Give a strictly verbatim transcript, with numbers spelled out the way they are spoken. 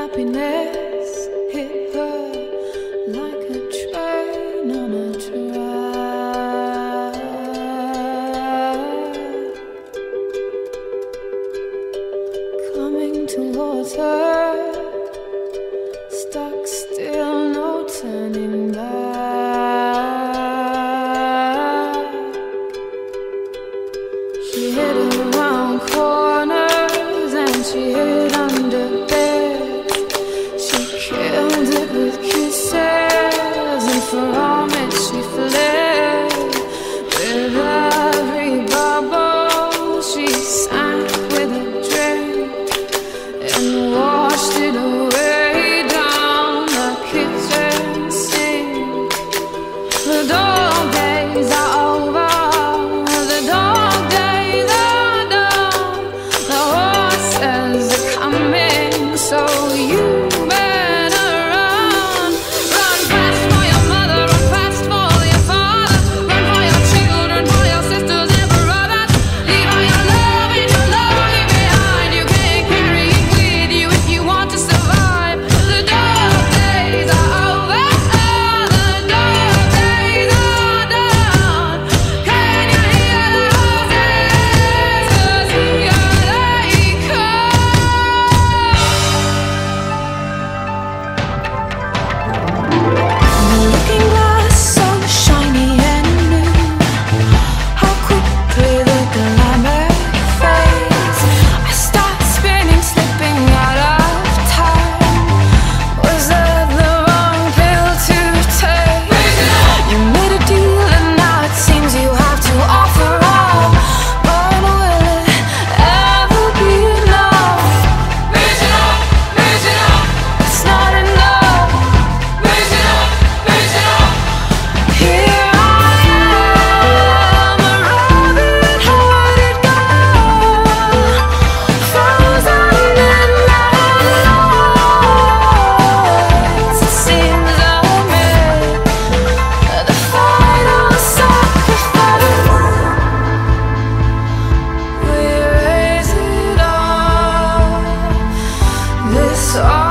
happiness hit her like a train on a track. Coming towards her, stuck still, no turning back. She hid around corners and she hid under beds. She killed it with kisses, and from it she fled. With every bubble she sank with a drink and washed it away down the kitchen sink. The dog days are over, the dog days are done. The horses are coming, so you better run. Run fast for your mother, run fast for your father, run for your children, for your sisters and brothers. Leave all your love and your longing behind. You can't carry it with you if you want to survive. The dog days are over, the dog days are done. Can you hear the horses? 'Cause here they come. The looking glass so shiny and new. How quickly the glamour fades. I start spinning, slipping out of time. Was that the wrong pill to take? You made a deal and now it seems you have to offer up. But will it ever be enough? Raise it up, raise it up. It's not enough. Raise it up, raise it up. Here I am, a rabbit-hearted girl, frozen in my lights. It seems I made the final sacrifice. We raise it up, this all